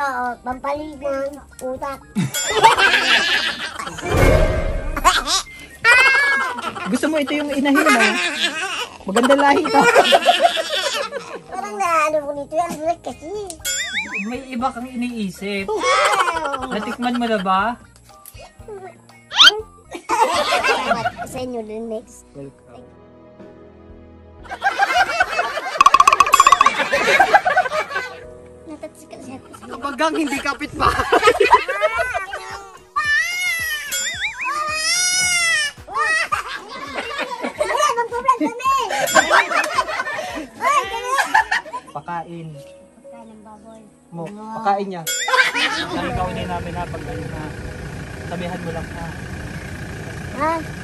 Oo, pampalig ng utak. Gusto mo ito yung inahin mo? Maganda lahi ito. Parang naano ko nito yan, bulat kasi. May iba kang iniisip. Natikman mo na ba? Salamat sa inyo din next. Welcome. Natatsikan siya ko sa Kabagang hindi kapit pa. Wala, magpaplag kami! Ay, kami! Pakain. Pagkain ng baboy. Mo, pakain niya. Nalagawin na namin ha pag na. Sabihan mo lang ha. Ha?